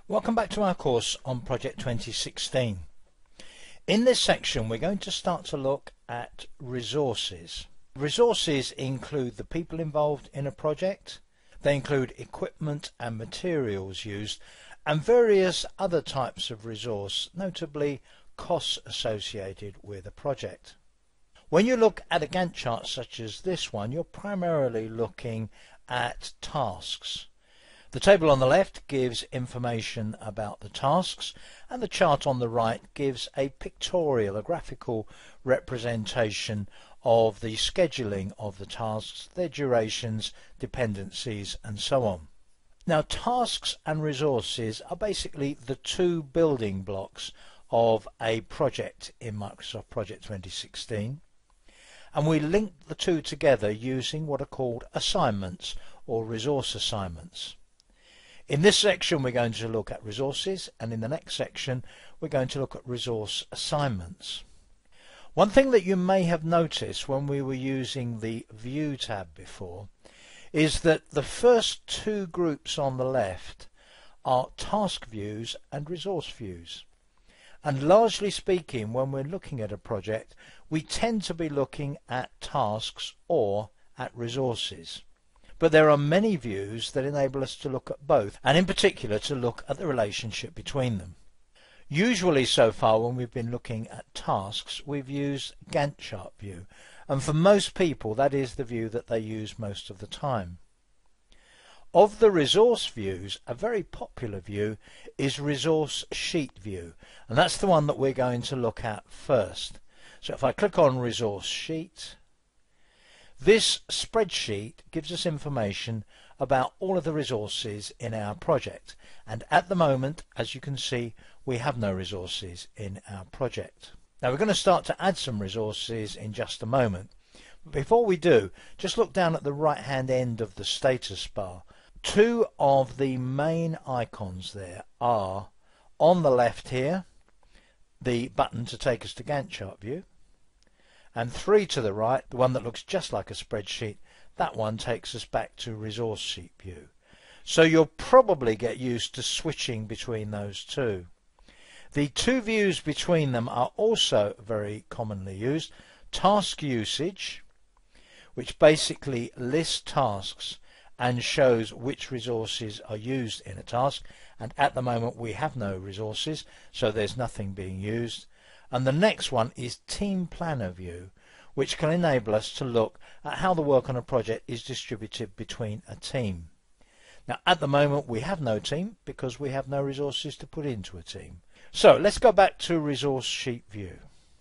Welcome back to our course on Project 2016. In this section we're going to start to look at resources. Resources include the people involved in a project, they include equipment and materials used, and various other types of resource, notably costs associated with a project. When you look at a Gantt chart such as this one, you're primarily looking at tasks. The table on the left gives information about the tasks, and the chart on the right gives a pictorial, a graphical representation of the scheduling of the tasks, their durations, dependencies, and so on. Now, tasks and resources are basically the two building blocks of a project in Microsoft Project 2016, and we link the two together using what are called assignments or resource assignments. In this section we're going to look at resources, and in the next section we're going to look at resource assignments. One thing that you may have noticed when we were using the View tab before is that the first two groups on the left are task views and resource views. And largely speaking, when we're looking at a project, we tend to be looking at tasks or at resources. But there are many views that enable us to look at both, and in particular to look at the relationship between them. Usually so far when we've been looking at tasks, we've used Gantt Chart View, and for most people that is the view that they use most of the time. Of the resource views, a very popular view is Resource Sheet View, and that's the one that we're going to look at first. So if I click on Resource Sheet, this spreadsheet gives us information about all of the resources in our project, and at the moment, as you can see, we have no resources in our project. Now we're going to start to add some resources in just a moment, but before we do, just look down at the right hand end of the status bar. Two of the main icons there are, on the left here, the button to take us to Gantt Chart View, and three to the right, the one that looks just like a spreadsheet, that one takes us back to Resource Sheet View. So you'll probably get used to switching between those two. The two views between them are also very commonly used. Task Usage, which basically lists tasks and shows which resources are used in a task, and at the moment we have no resources, so there's nothing being used. And the next one is Team Planner View, which can enable us to look at how the work on a project is distributed between a team. Now at the moment we have no team because we have no resources to put into a team. So let's go back to Resource Sheet View.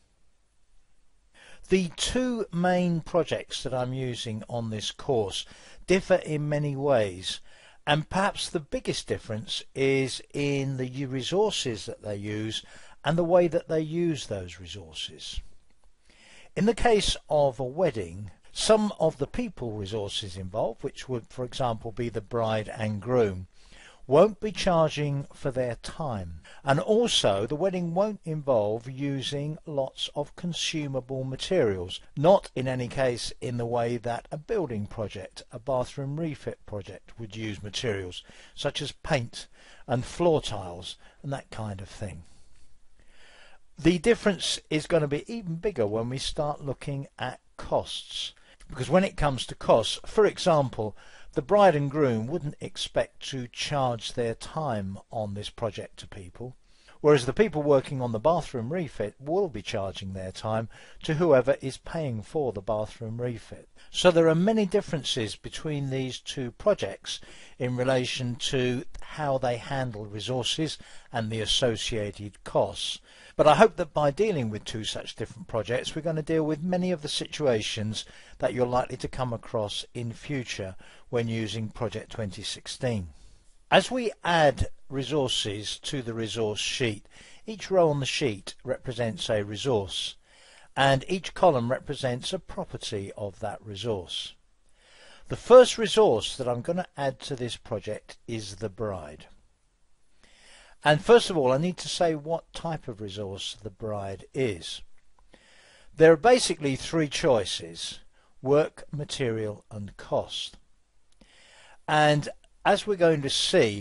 The two main projects that I'm using on this course differ in many ways, and perhaps the biggest difference is in the resources that they use and the way that they use those resources. In the case of a wedding, some of the people resources involved, which would for example be the bride and groom, won't be charging for their time, and also the wedding won't involve using lots of consumable materials, not in any case in the way that a building project, a bathroom refit project would use materials such as paint and floor tiles and that kind of thing. The difference is going to be even bigger when we start looking at costs, because when it comes to costs, for example, the bride and groom wouldn't expect to charge their time on this project to people, whereas the people working on the bathroom refit will be charging their time to whoever is paying for the bathroom refit. So there are many differences between these two projects in relation to how they handle resources and the associated costs. But I hope that by dealing with two such different projects, we're going to deal with many of the situations that you're likely to come across in future when using Project 2016. As we add resources to the resource sheet, each row on the sheet represents a resource, and each column represents a property of that resource. The first resource that I'm going to add to this project is the bride. And first of all, I need to say what type of resource the bride is. There are basically three choices: work, material, and cost. And as we're going to see,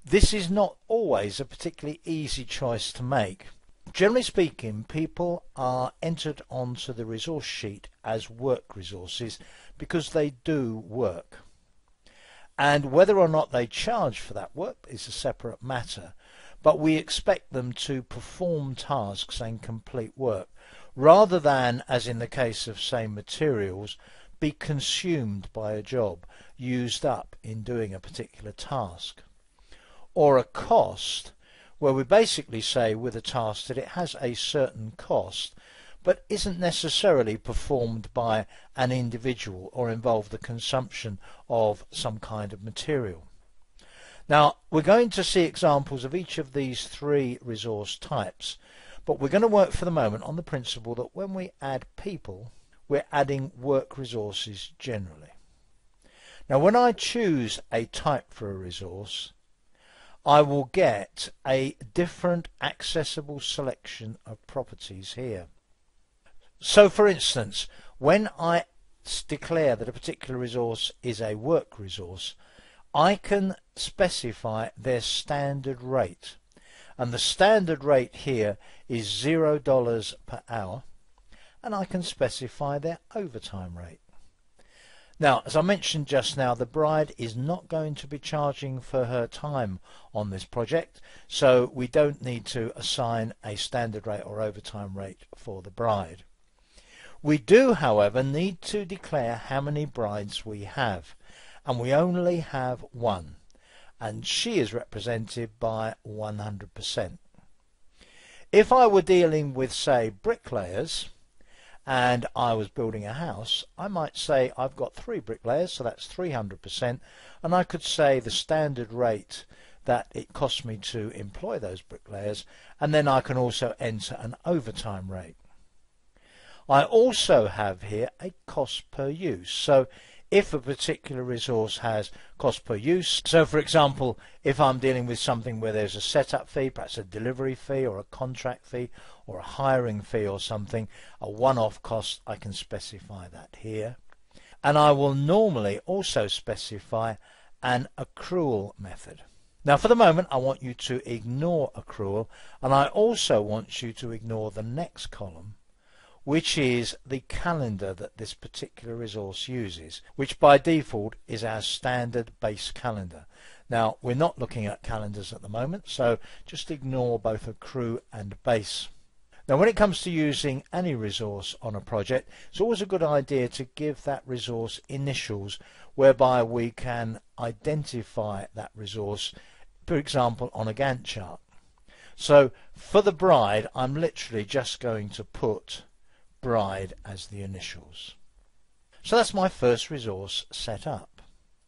This is not always a particularly easy choice to make. Generally speaking, people are entered onto the resource sheet as work resources because they do work. And whether or not they charge for that work is a separate matter. But we expect them to perform tasks and complete work, rather than, as in the case of, say, materials, be consumed by a job, used up in doing a particular task. Or a cost, where we basically say with a task that it has a certain cost, but isn't necessarily performed by an individual or involve the consumption of some kind of material. Now, we're going to see examples of each of these three resource types, but we're going to work for the moment on the principle that when we add people, we're adding work resources generally. Now, when I choose a type for a resource, I will get a different accessible selection of properties here. So, for instance, when I declare that a particular resource is a work resource, I can specify their standard rate. And the standard rate here is $0 per hour, and I can specify their overtime rate. Now, as I mentioned just now, the bride is not going to be charging for her time on this project, so we don't need to assign a standard rate or overtime rate for the bride. We do, however, need to declare how many brides we have, and we only have one, and she is represented by 100%. If I were dealing with, say, bricklayers, and I was building a house, I might say I've got 3 bricklayers, so that's 300%, and I could say the standard rate that it costs me to employ those bricklayers, and then I can also enter an overtime rate. I also have here a cost per use. So if a particular resource has cost per use, so for example, if I'm dealing with something where there's a setup fee, perhaps a delivery fee or a contract fee or a hiring fee or something, a one-off cost, I can specify that here. And I will normally also specify an accrual method. Now for the moment I want you to ignore accrual, and I also want you to ignore the next column, which is the calendar that this particular resource uses, which by default is our standard base calendar. Now, we're not looking at calendars at the moment, so just ignore both accrue and base. Now, when it comes to using any resource on a project, it's always a good idea to give that resource initials, whereby we can identify that resource, for example, on a Gantt chart. So, for the bride, I'm literally just going to put bride as the initials. So that's my first resource set up.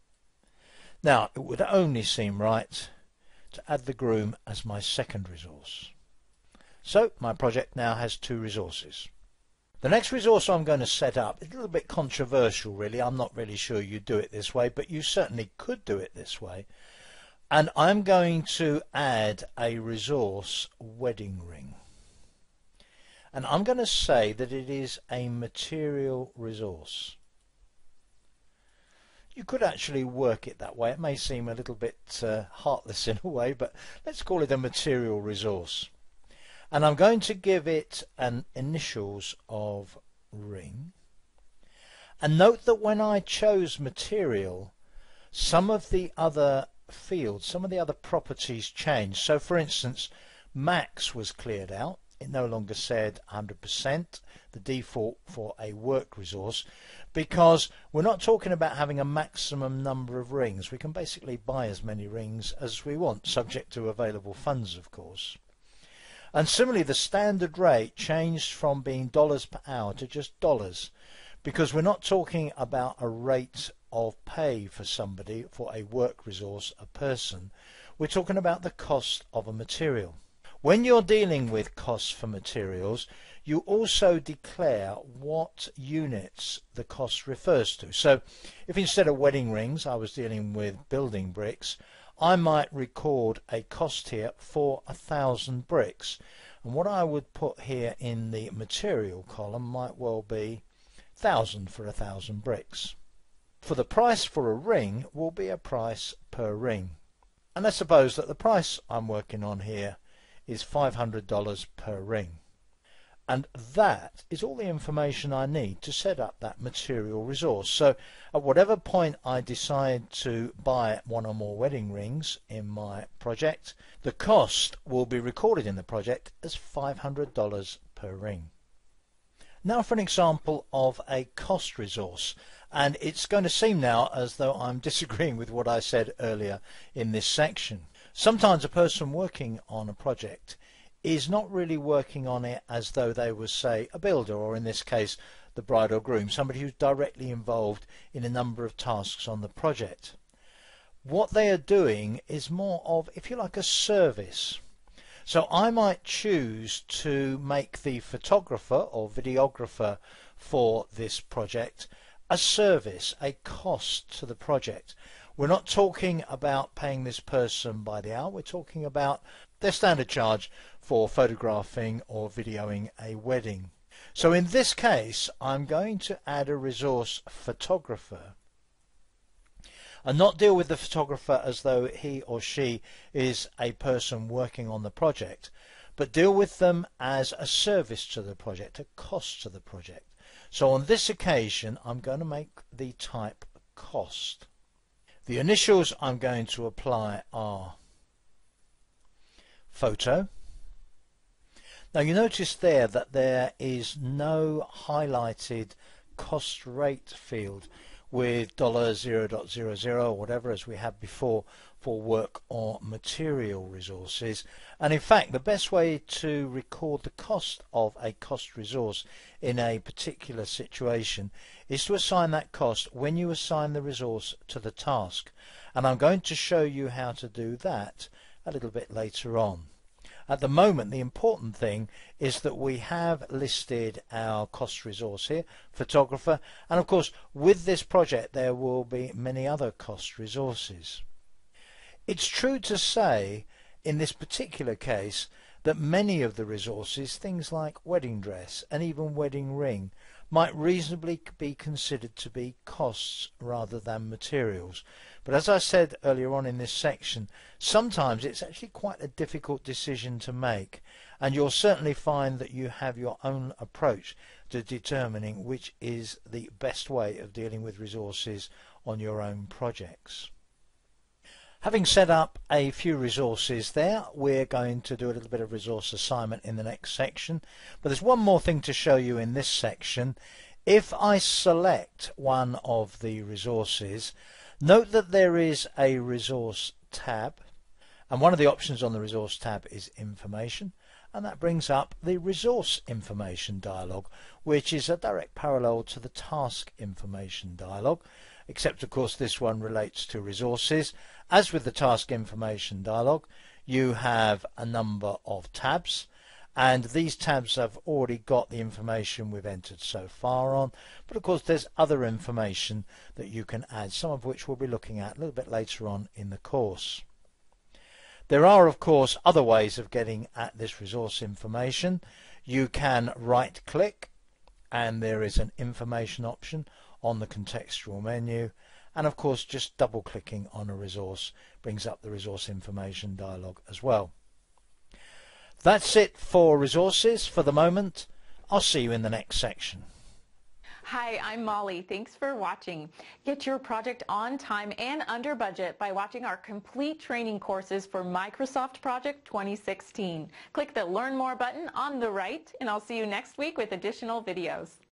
Now it would only seem right to add the groom as my second resource. So my project now has 2 resources. The next resource I'm going to set up is a little bit controversial really. I'm not really sure you do it this way, but you certainly could do it this way. And I'm going to add a resource wedding ring. And I'm going to say that it is a material resource. You could actually work it that way. It may seem a little bit heartless in a way, but let's call it a material resource. And I'm going to give it an initials of ring. And note that when I chose material, some of the other fields, some of the other properties changed. So for instance, max was cleared out. It no longer said 100%, the default for a work resource, because we're not talking about having a maximum number of rings. We can basically buy as many rings as we want, subject to available funds, of course. And similarly, the standard rate changed from being dollars per hour to just dollars, because we're not talking about a rate of pay for somebody, for a work resource, a person. We're talking about the cost of a material. When you're dealing with costs for materials, you also declare what units the cost refers to. So if instead of wedding rings I was dealing with building bricks, I might record a cost here for 1,000 bricks. And what I would put here in the material column might well be 1,000 for 1,000 bricks. For the price for a ring will be a price per ring. And let's suppose that the price I'm working on here is $500 per ring. And that is all the information I need to set up that material resource. So at whatever point I decide to buy one or more wedding rings in my project, the cost will be recorded in the project as $500 per ring. Now for an example of a cost resource, and it's going to seem now as though I'm disagreeing with what I said earlier in this section. Sometimes a person working on a project is not really working on it as though they were, say, a builder, or in this case the bride or groom, somebody who's directly involved in a number of tasks on the project. What they are doing is more of, if you like, a service. So I might choose to make the photographer or videographer for this project a service, a cost to the project. We're not talking about paying this person by the hour, we're talking about their standard charge for photographing or videoing a wedding. So in this case I'm going to add a resource photographer and not deal with the photographer as though he or she is a person working on the project, but deal with them as a service to the project, a cost to the project. So on this occasion I'm going to make the type cost. The initials I'm going to apply are photo. Now you notice there that there is no highlighted cost rate field with $0.00 or whatever as we had before for work or material resources. And in fact the best way to record the cost of a cost resource in a particular situation is to assign that cost when you assign the resource to the task, and I'm going to show you how to do that a little bit later on. At the moment the important thing is that we have listed our cost resource here, photographer, and of course with this project there will be many other cost resources. It's true to say in this particular case that many of the resources, things like wedding dress and even wedding ring, might reasonably be considered to be costs rather than materials. But as I said earlier on in this section, sometimes it's actually quite a difficult decision to make, and you'll certainly find that you have your own approach to determining which is the best way of dealing with resources on your own projects. Having set up a few resources there, we're going to do a little bit of resource assignment in the next section. But there's one more thing to show you in this section. If I select one of the resources, note that there is a resource tab, and one of the options on the resource tab is information, and that brings up the resource information dialog, which is a direct parallel to the task information dialog, except of course this one relates to resources. As with the task information dialog, you have a number of tabs, and these tabs have already got the information we've entered so far on, but of course there's other information that you can add, some of which we'll be looking at a little bit later on in the course. There are of course other ways of getting at this resource information. You can right click and there is an information option on the contextual menu, and of course just double clicking on a resource brings up the resource information dialog as well. That's it for resources for the moment. I'll see you in the next section. Hi, I'm Molly. Thanks for watching. Get your project on time and under budget by watching our complete training courses for Microsoft Project 2016. Click the Learn More button on the right, and I'll see you next week with additional videos.